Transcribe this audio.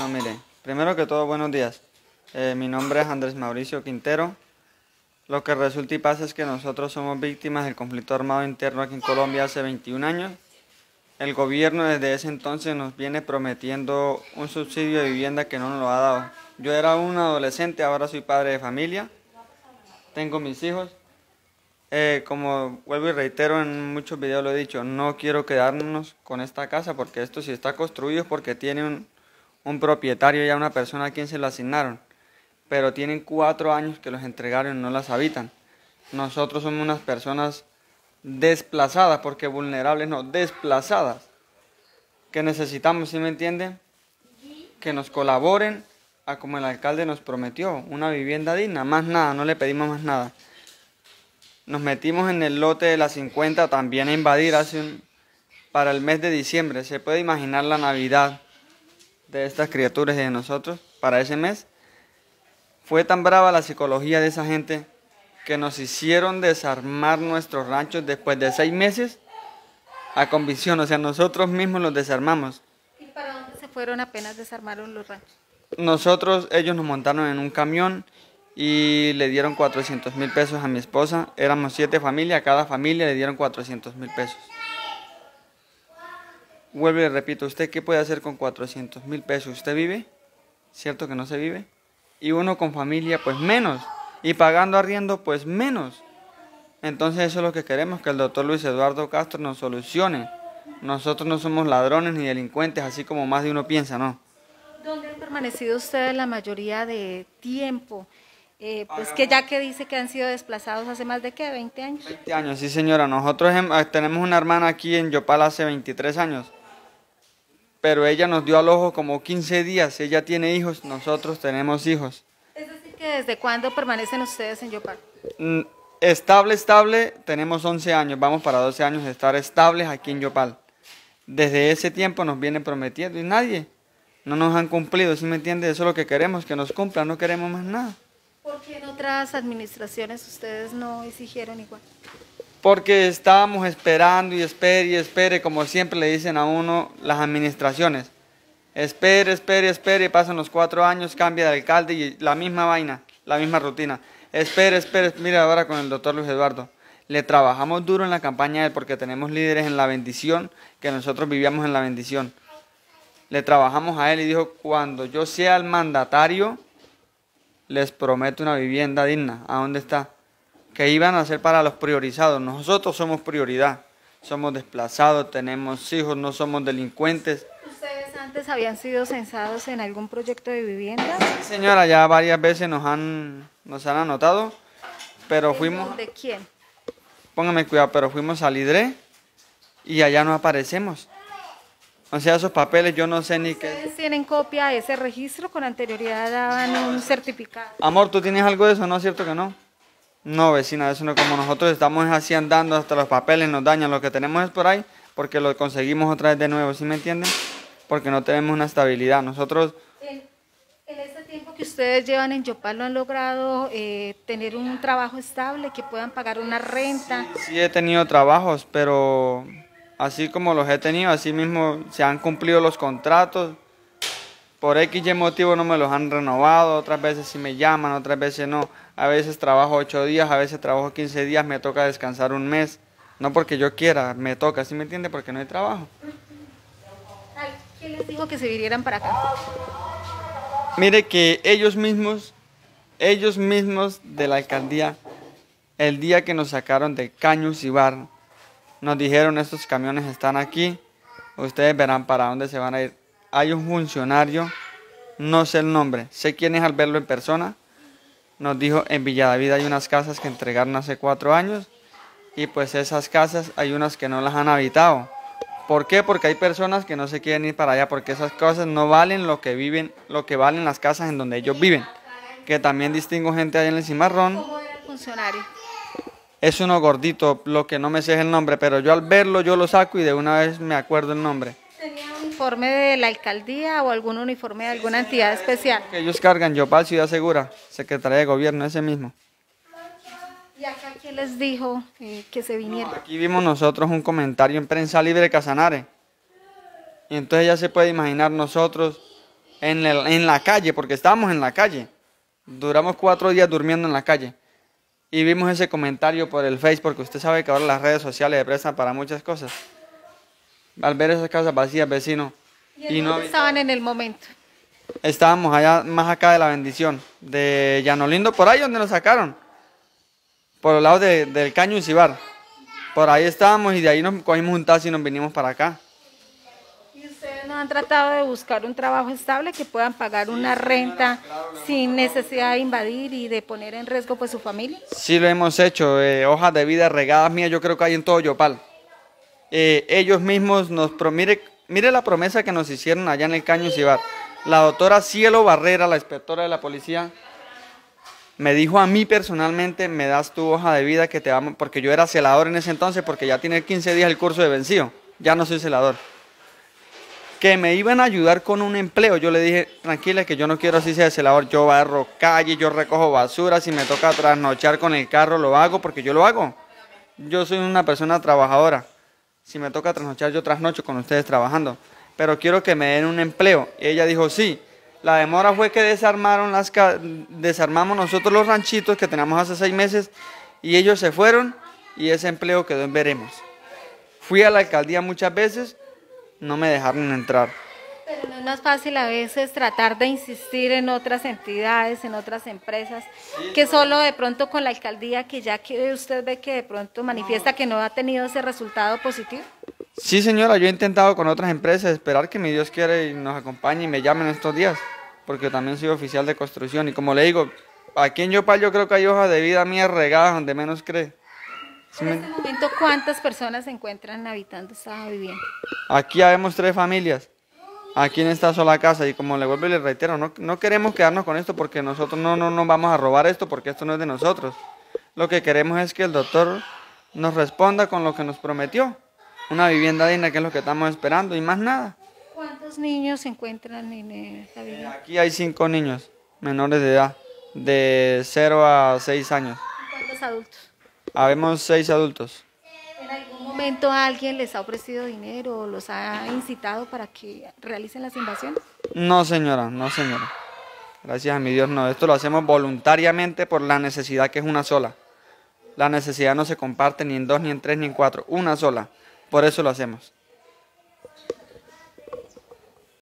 Bueno, mire, primero que todo, buenos días. Mi nombre es Andrés Mauricio Quintero. Lo que resulta y pasa es que nosotros somos víctimas del conflicto armado interno aquí en Colombia hace 21 años. El gobierno desde ese entonces nos viene prometiendo un subsidio de vivienda que no nos lo ha dado. Yo era un adolescente, ahora soy padre de familia, tengo mis hijos. Como vuelvo y reitero, en muchos videos lo he dicho, no quiero quedarnos con esta casa porque esto si está construido es porque tiene un propietario, ya una persona a quien se lo asignaron, pero tienen 4 años que los entregaron y no las habitan. Nosotros somos unas personas desplazadas, porque vulnerables no, desplazadas, que necesitamos, ¿sí me entienden? Que nos colaboren a como el alcalde nos prometió, una vivienda digna, más nada, no le pedimos más nada. Nos metimos en el lote de las 50 también a invadir para el mes de diciembre. ¿Se puede imaginar la Navidad de estas criaturas y de nosotros para ese mes? Fue tan brava la psicología de esa gente que nos hicieron desarmar nuestros ranchos después de 6 meses a convicción. O sea, nosotros mismos los desarmamos. ¿Y para dónde se fueron apenas desarmaron los ranchos? Ellos nos montaron en un camión y le dieron 400.000 pesos a mi esposa. Éramos 7 familias, a cada familia le dieron 400.000 pesos. Vuelvo y repito, ¿usted qué puede hacer con 400.000 pesos? ¿Usted vive? ¿Cierto que no se vive? Y uno con familia, pues menos. Y pagando arriendo, pues menos. Entonces eso es lo que queremos, que el doctor Luis Eduardo Castro nos solucione. Nosotros no somos ladrones ni delincuentes, así como más de uno piensa, ¿no? ¿Dónde han permanecido ustedes la mayoría de tiempo? Pues que ya que dice que han sido desplazados hace más de, ¿qué? ¿20 años? 20 años, sí señora. Nosotros tenemos una hermana aquí en Yopal hace 23 años. Pero ella nos dio al ojo como 15 días. Ella tiene hijos, nosotros tenemos hijos. Es decir, que ¿desde cuándo permanecen ustedes en Yopal? Estable, tenemos 11 años. Vamos para 12 años de estar estables aquí en Yopal. Desde ese tiempo nos vienen prometiendo y nadie. No nos han cumplido, ¿sí me entiende? Eso es lo que queremos, que nos cumplan, no queremos más nada. ¿Por qué en otras administraciones ustedes no exigieron igual? Porque estábamos esperando y espere, como siempre le dicen a uno las administraciones. Espere, pasan los 4 años, cambia de alcalde y la misma vaina, la misma rutina. Espere, mire ahora con el doctor Luis Eduardo. Le trabajamos duro en la campaña de él porque tenemos líderes en la bendición, que nosotros vivíamos en la bendición. Le trabajamos a él y dijo, cuando yo sea el mandatario, les prometo una vivienda digna. ¿A dónde está? Que iban a ser para los priorizados. Nosotros somos prioridad. Somos desplazados, tenemos hijos, no somos delincuentes. ¿Ustedes antes habían sido censados en algún proyecto de vivienda? Sí, señora, ya varias veces nos han anotado, pero fuimos... ¿De quién? Póngame cuidado, pero fuimos a Lidré y allá no aparecemos. O sea, esos papeles yo no sé ni qué... ¿Ustedes tienen copia de ese registro? Con anterioridad daban un certificado. Amor, ¿tú tienes algo de eso? ¿No es cierto que no? No, vecina, eso no, como nosotros estamos así andando, hasta los papeles nos dañan. Lo que tenemos es por ahí, porque lo conseguimos otra vez de nuevo, ¿sí me entienden? Porque no tenemos una estabilidad. Nosotros... En este tiempo que ustedes llevan en Yopal, ¿no han logrado tener un trabajo estable, que puedan pagar una renta? Sí he tenido trabajos, pero así como los he tenido, así mismo se han cumplido los contratos. Por X y motivo no me los han renovado, otras veces sí me llaman, otras veces no. A veces trabajo 8 días, a veces trabajo 15 días, me toca descansar un mes. No porque yo quiera, me toca, ¿sí me entiende? Porque no hay trabajo. ¿Quién les dijo que se vinieran para acá? Mire que ellos mismos de la alcaldía, el día que nos sacaron de Caños y Bar, nos dijeron, estos camiones están aquí, ustedes verán para dónde se van a ir. Hay un funcionario, no sé el nombre, sé quién es al verlo en persona, nos dijo, en Villa David hay unas casas que entregaron hace 4 años y pues esas casas hay unas que no las han habitado. ¿Por qué? Porque hay personas que no se quieren ir para allá porque esas cosas no valen lo que valen las casas en donde ellos viven. Que también distingo gente allá en el Cimarrón. ¿Cómo era el funcionario? Es uno gordito, lo que no me sé es el nombre, pero yo al verlo yo lo saco y de una vez me acuerdo el nombre. ¿Tenía un uniforme de la alcaldía o algún uniforme de alguna entidad especial? Que ellos cargan, Yopal Ciudad Segura, Secretaría de Gobierno, ese mismo. ¿Y acá quién les dijo que se vinieran? Aquí vimos nosotros un comentario en Prensa Libre de Casanare. Y entonces ya se puede imaginar nosotros en la calle, porque estábamos en la calle. Duramos 4 días durmiendo en la calle. Y vimos ese comentario por el Facebook, porque usted sabe que ahora las redes sociales prestan para muchas cosas. Al ver esas casas vacías, vecinos. ¿Y no estaban en el momento? Estábamos allá, más acá de la Bendición, de Llanolindo, por ahí donde nos sacaron. Por el lado del Caño Ucibar. Por ahí estábamos y de ahí nos cogimos un taxi y nos vinimos para acá. ¿Y ustedes no han tratado de buscar un trabajo estable que puedan pagar una renta sin necesidad de invadir y de poner en riesgo pues su familia? Sí lo hemos hecho, hojas de vida regadas mías, yo creo que hay en todo Yopal. Ellos mismos mire la promesa que nos hicieron allá en el Caño Ucibar. La doctora Cielo Barrera, la inspectora de la policía, me dijo a mí personalmente, me das tu hoja de vida que te vamos, porque yo era celador en ese entonces, porque ya tiene 15 días el curso de vencido, ya no soy celador. Que me iban a ayudar con un empleo, yo le dije, tranquila que yo no quiero así ser celador, yo barro calle, yo recojo basura, si me toca trasnochar con el carro lo hago, porque yo lo hago. Yo soy una persona trabajadora, si me toca trasnochar yo trasnocho con ustedes trabajando, pero quiero que me den un empleo. Y ella dijo sí. La demora fue que desarmamos nosotros los ranchitos que teníamos hace 6 meses y ellos se fueron y ese empleo quedó en veremos. Fui a la alcaldía muchas veces, no me dejaron entrar. Pero no es más fácil a veces tratar de insistir en otras entidades, en otras empresas, que solo de pronto con la alcaldía, que ya que usted ve que de pronto manifiesta que no ha tenido ese resultado positivo. Sí, señora, yo he intentado con otras empresas esperar que mi Dios quiera y nos acompañe y me llamen estos días, porque también soy oficial de construcción y como le digo, aquí en Yopal yo creo que hay hojas de vida mías regadas donde menos cree. En este momento, ¿cuántas personas se encuentran habitando esta vivienda? Aquí habemos 3 familias, aquí en esta sola casa y como le vuelvo y le reitero, no queremos quedarnos con esto porque nosotros no nos vamos a robar esto porque esto no es de nosotros. Lo que queremos es que el doctor nos responda con lo que nos prometió. Una vivienda digna, que es lo que estamos esperando, y más nada. ¿Cuántos niños se encuentran en esta vivienda? Aquí hay 5 niños menores de edad, de 0 a 6 años. ¿Cuántos adultos? Habemos 6 adultos. ¿En algún momento alguien les ha ofrecido dinero o los ha incitado para que realicen las invasiones? No, señora, no, señora. Gracias a mi Dios, no. Esto lo hacemos voluntariamente por la necesidad que es una sola. La necesidad no se comparte ni en 2, ni en 3, ni en 4, una sola. Por eso lo hacemos.